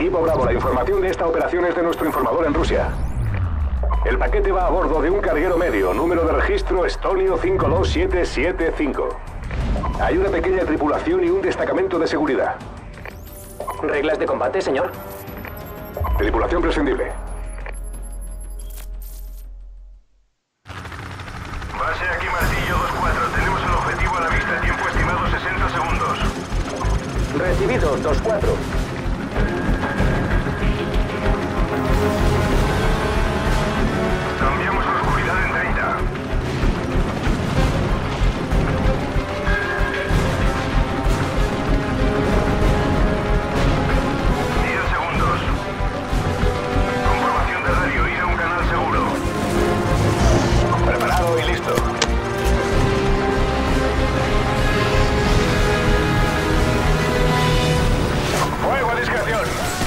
Equipo Bravo, la información de esta operación es de nuestro informador en Rusia. El paquete va a bordo de un carguero medio, número de registro Estonio 52775. Hay una pequeña tripulación y un destacamento de seguridad. ¿Reglas de combate, señor? Tripulación prescindible. Base aquí Martillo 2-4. Tenemos el objetivo a la vista. Tiempo estimado 60 segundos. Recibido, 2-4. Cambiamos la oscuridad en 30. Comprobación de radio, ir a un canal seguro. Preparado y listo. Fuego a discreción.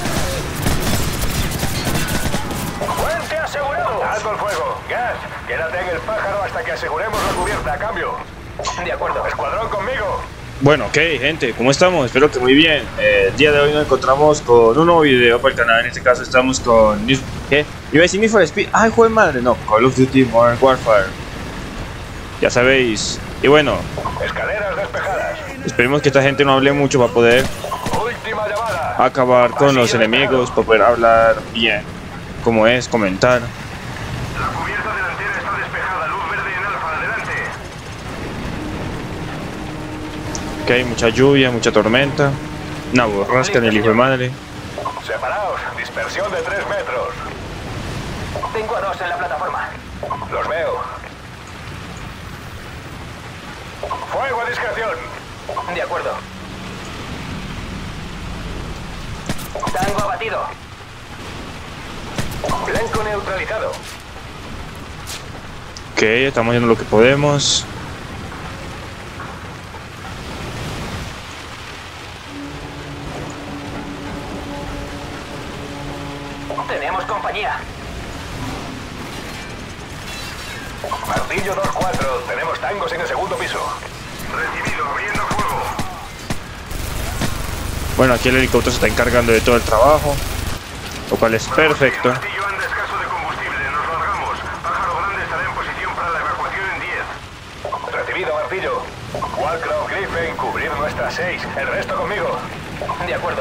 ¡Puente asegurado! Alto el fuego. Gas, quédate en el pájaro hasta que aseguremos la cubierta. A cambio. De acuerdo. Escuadrón conmigo. Bueno, ok, gente, ¿cómo estamos? Espero que muy bien. El día de hoy nos encontramos con un nuevo video para el canal. En este caso estamos con... ¿Qué? Iba a decir Need for Speed. ¡Ay, joder madre! No, Call of Duty Modern Warfare. Ya sabéis. Y bueno, Escaleras despejadas. esperemos que esta gente no hable mucho para poder Última llamada. acabar con los enemigos, para poder hablar bien, como es, comentar. La cubierta delantera está despejada. Luz verde en alfa. Adelante. Que hay mucha lluvia, mucha tormenta. Una borrasca en el hijo de madre. Separaos. Dispersión de 3 metros. Tengo a 2 en la plataforma. Los veo. Fuego a discreción. De acuerdo. Tango abatido. Blanco neutralizado. Ok, estamos haciendo lo que podemos. Tenemos compañía. Martillo 2-4. Tenemos tangos en el segundo piso. Recibido. Abriendo fuego. Bueno, aquí el helicóptero se está encargando de todo el trabajo, lo cual es perfecto. Martillo anda escaso de combustible. Nos largamos. Pájaro Grande estará en posición para la evacuación en 10. Recibido, Martillo. Warcrow, Griffin, cubrir nuestras 6. El resto conmigo. De acuerdo.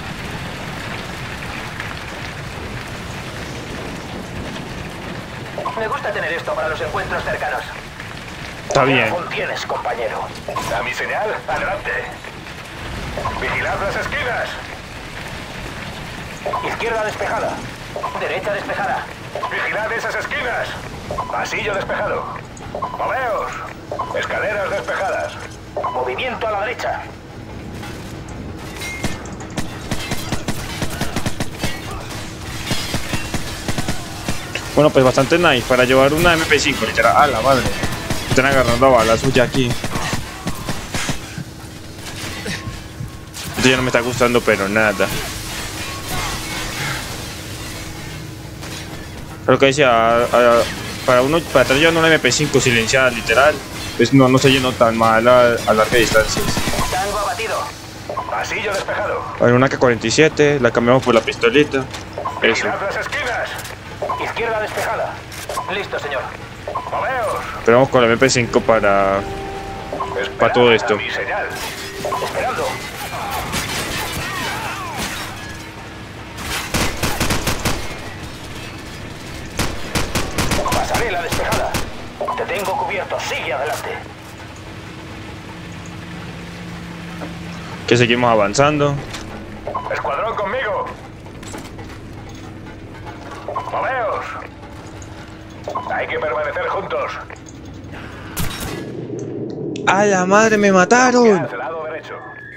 Me gusta tener esto para los encuentros cercanos. Está bien. Tienes, compañero. A mi señal, adelante. Vigilad las esquinas. Izquierda despejada. Derecha despejada. Vigilad esas esquinas. Pasillo despejado. Moveos. Escaleras despejadas. Movimiento a la derecha. Bueno, pues bastante nice para llevar una MP5, literal. ¡Ah, la madre! Están agarrando a balas ya aquí. Esto ya no me está gustando, pero nada. Lo que decía, para estar llevando una MP5 silenciada, literal, pues no se llenó tan mal a larga distancia. Tango abatido. Pasillo despejado. Bueno, una K-47, la cambiamos por la pistolita. Eso. Vigilad las esquinas. Izquierda despejada. Listo, señor. Moveos. Pero vamos con la MP5 para todo esto. A mi señal. Esperando. Pasarela despejada. Te tengo cubierto. Sigue adelante. Que seguimos avanzando. Escuadrón conmigo. Moveos. Hay que permanecer juntos. ¡A la madre, me mataron! Hacia el lado derecho.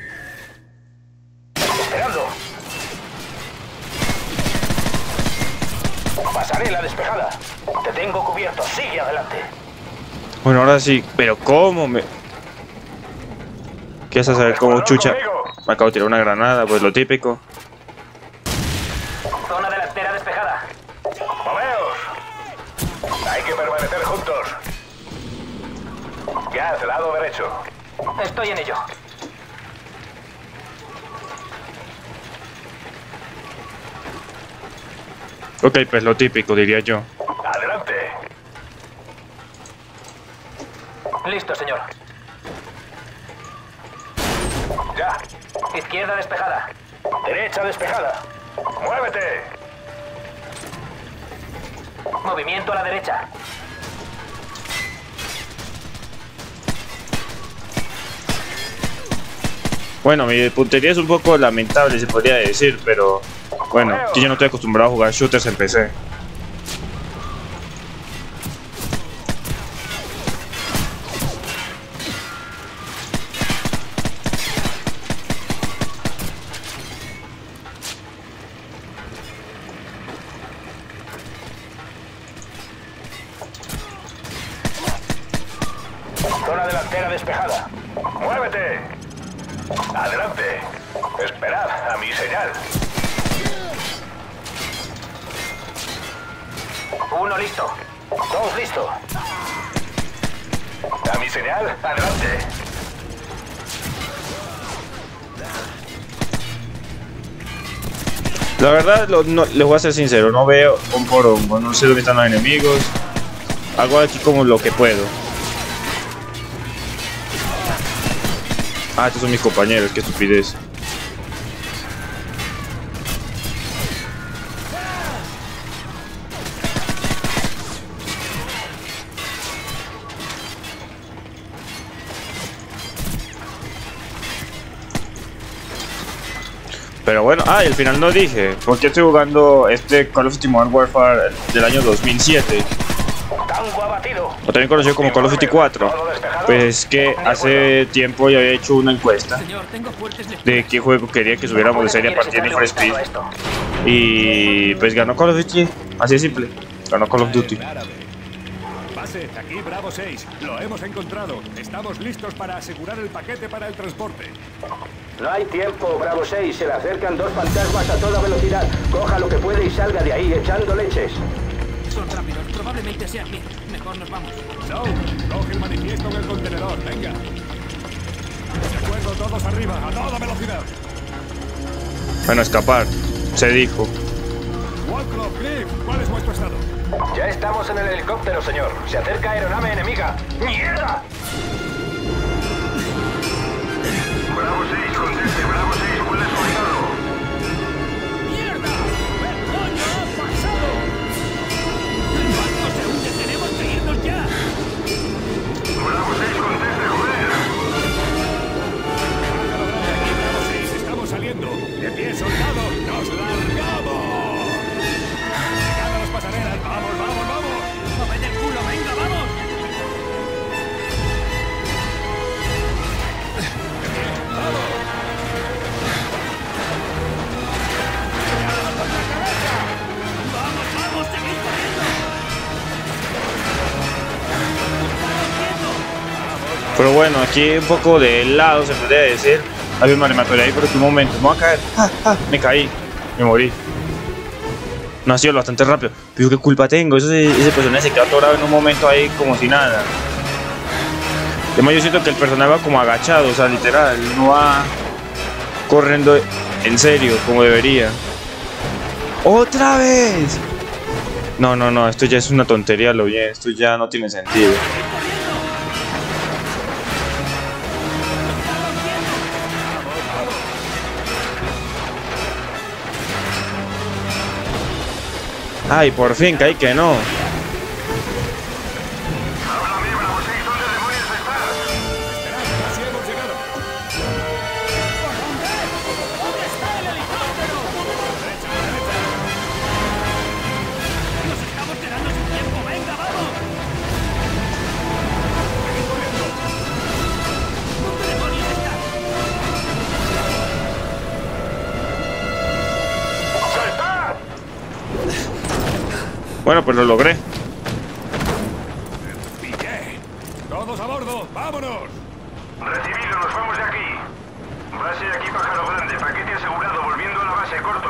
Esperando. Pasarela despejada. Te tengo cubierto. Sigue adelante. Bueno, ahora sí, pero ¿cómo me...? ¿Quieres saber cómo chucha? Me acabo de tirar una granada, pues lo típico. Zona delantera despejada. Moveos. Hay que permanecer juntos. Gas, lado derecho. Estoy en ello. Ok, pues lo típico, diría yo. Adelante. Listo, señor. Ya. Izquierda despejada. Derecha despejada. ¡Muévete! Movimiento a la derecha. Bueno, mi puntería es un poco lamentable, se podría decir, pero bueno, que yo no estoy acostumbrado a jugar shooters en PC. Zona delantera despejada. ¡Muévete! Adelante. Esperad a mi señal. Uno listo. Dos listo. A mi señal, adelante. La verdad, les voy a ser sincero, no veo un porongo, no sé dónde están los enemigos. Hago aquí como lo que puedo. Ah, estos son mis compañeros, qué estupidez. Pero bueno, y al final no dije, porque estoy jugando este Call of Duty Modern Warfare del año 2007. Tango abatido. O también conocido como Call of Duty 4. Pues que hace tiempo ya había hecho una encuesta de qué juego quería que subiéramos de serie a partir de Need for Speed. Y pues ganó Call of Duty, así de simple. Ganó Call of Duty. Base, aquí Bravo 6. Lo hemos encontrado. Estamos listos para asegurar el paquete para el transporte. No hay tiempo, Bravo 6. Se le acercan dos fantasmas a toda velocidad. Coja lo que puede y salga de ahí echando leches. Son rápidos, probablemente sean bien. Mejor nos vamos. No, coge el manifiesto en el contenedor. Venga. De acuerdo, todos arriba, a toda velocidad. Bueno, escapar, se dijo. Waldrop, Cliff, ¿cuál es vuestro estado? Ya estamos en el helicóptero, señor. Se acerca aeronave enemiga. ¡Mierda! Bravo 6, conteste. Bravo 6, ¿cuál es su estado? ¡Mierda! ¿Qué coño ha pasado? ¡El barco se hunde! ¡Tenemos que irnos ya! Bravo 6, conteste, joder. Aquí Bravo 6, estamos saliendo. De pie, soldado, nos largamos. Llegad a las pasarelas, vamos, vamos, vamos. ¡Moved el culo! ¡Venga, vamos! ¡Vamos, vamos! ¡Seguid corriendo! Pero bueno, aquí un poco de lado se podría decir. Había una animatoria ahí por un momento. Me voy a caer. Me caí. Me morí. No ha sido bastante rápido. Pero qué culpa tengo. Ese personaje se quedó atorado en un momento ahí como si nada. Además yo siento que el personaje va como agachado. O sea, literal. No va corriendo en serio como debería. ¡Otra vez! No. Esto ya es una tontería, lo bien. Esto ya no tiene sentido. Ay, por fin, caí que no. Háblame, Bravo 6, ¿dónde demonios estás? Esperad, casi hemos llegado. ¿Dónde está el helicóptero? Derecha, derecha. ¡Nos estamos quedando sin tiempo! ¡Venga, vamos! Seguid corriendo. ¿Dónde demonios está? ¡Saltad! Bueno, pues lo logré. Pillé. Todos a bordo, vámonos. Recibido, nos vamos de aquí. Base aquí, Pájaro Grande, paquete asegurado, volviendo a la base, corto.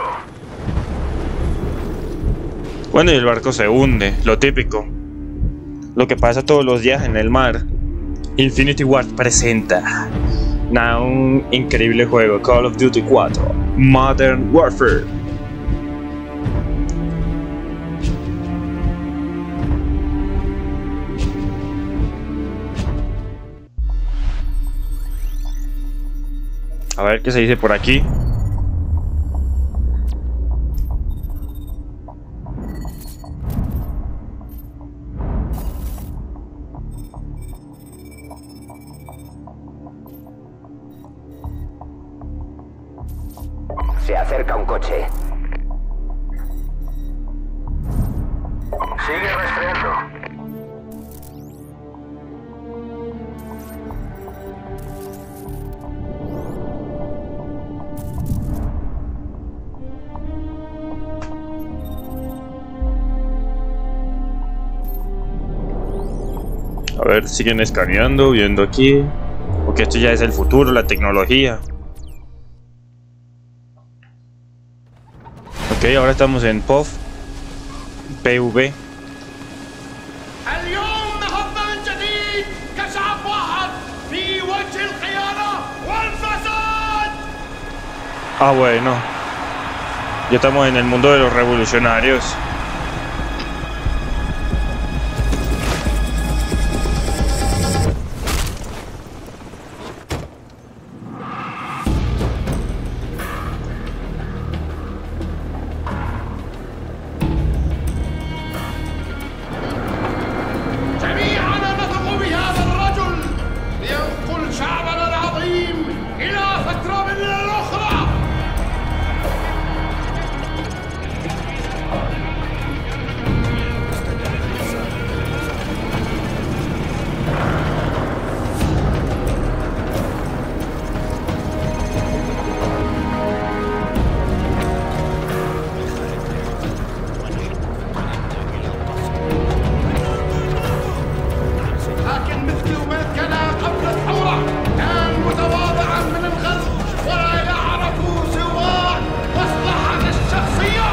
Bueno, y el barco se hunde, lo típico. Lo que pasa todos los días en el mar. Infinity Ward presenta un increíble juego, Call of Duty 4 Modern Warfare. A ver qué se dice por aquí. Se acerca un coche. Sigue rastreando. A ver, siguen escaneando, viendo aquí. Porque esto ya es el futuro, la tecnología. Ok, ahora estamos en PV. اليوم نهضنا من جديد كشعب واحد في وجه الخيانة والفساد. Ah, bueno. Ya estamos en el mundo de los revolucionarios. جميعنا نثق بهذا الرجل لينقل شعبنا العظيم إلى فترة من الأخرى. لكن مثلي ومثلنا قبل الثورة كان متواضعا من الخلق ولا يعرف سوى مصلحة الشخصية.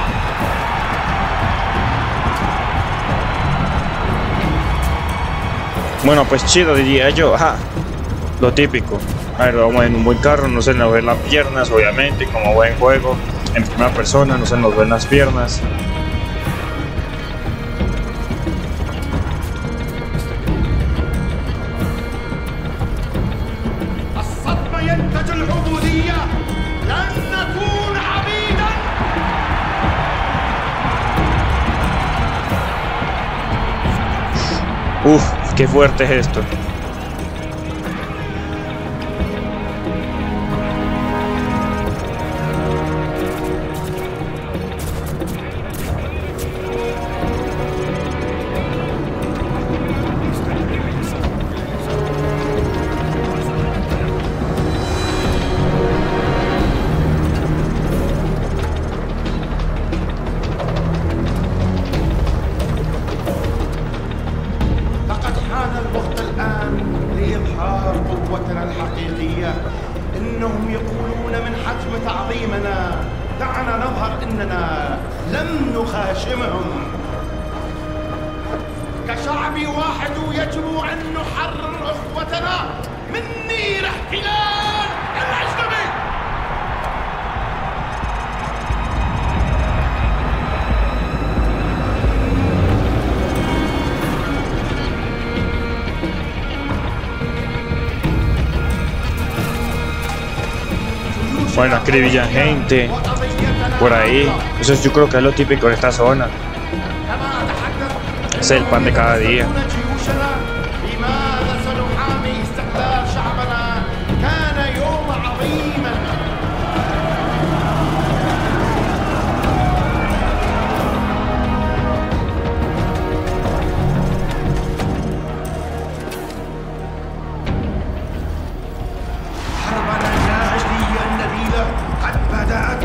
Bueno, pues chido, diría yo. Ajá. Lo típico. A ver, vamos en un buen carro, no se nos ven las piernas, obviamente, como buen juego. En primera persona, no se nos ven las piernas. الصدمة ينتج العبودية. لن نكون عبيدا. Uf, qué fuerte es esto. لقد حان الوقت الآن لإظهار قوتنا الحقيقية. إنهم يقولون من حجم تعظيمنا. دعنا نظهر إننا لم نخاشمهم. كشعب واحد يجب أن نحرر أخوتنا من نير احتلال الأجنبي. Bueno, acribillan gente por ahí. Eso yo creo que es lo típico de esta zona. Es el pan de cada día. لماذا سنحامي استقلال شعبنا؟ كان يوم عظيما. حربنا الناجية النبيلة قد بدأت.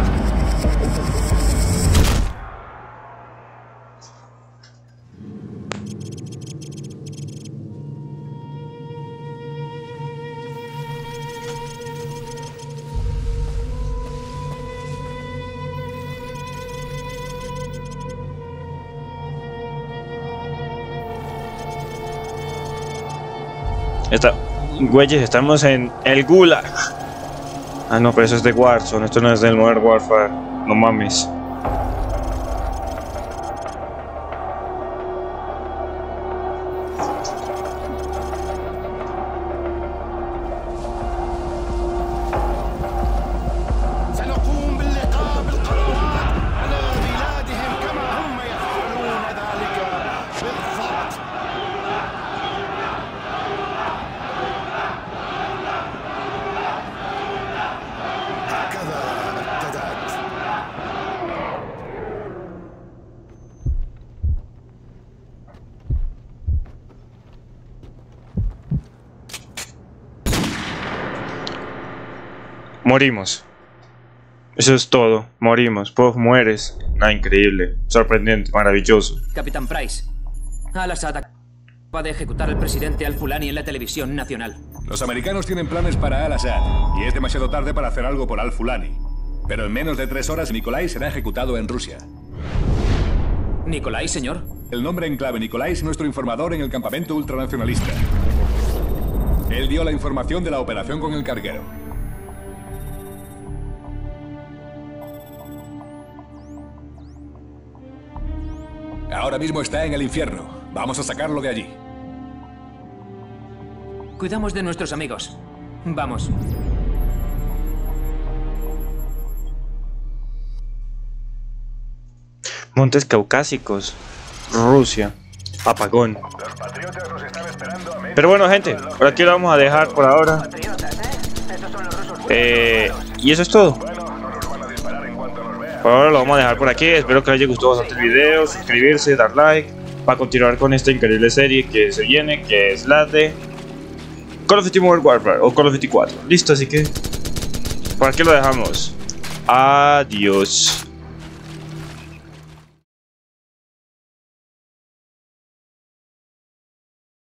Güeyes, estamos en el Gulag. Ah, no, pero eso es de Warzone. Esto no es del Modern Warfare. No mames. Morimos. Eso es todo. Morimos. Puff, mueres. Nada, increíble. Sorprendente. Maravilloso. Capitán Price, Al-Assad acaba de ejecutar al presidente Al-Fulani en la televisión nacional. Los americanos tienen planes para Al-Assad y es demasiado tarde para hacer algo por Al-Fulani. Pero en menos de 3 horas Nikolai será ejecutado en Rusia. ¿Nikolai, señor? El nombre en clave Nikolai es nuestro informador en el campamento ultranacionalista. Él dio la información de la operación con el carguero. Ahora mismo está en el infierno. Vamos a sacarlo de allí. Cuidamos de nuestros amigos. Vamos. Montes Caucásicos. Rusia. Apagón. Los patriotas nos están esperando a medio. Pero bueno, gente, por aquí lo vamos a dejar por ahora. Y eso es todo. Bueno, no nos van a disparar en cuanto nos vean. Por ahora lo vamos a dejar por aquí. Espero que les haya gustado bastante el video. Suscribirse, dar like. Para continuar con esta increíble serie que se viene, que es la de Call of Duty Modern Warfare o Call of Duty 4. Listo, así que por aquí lo dejamos. Adiós.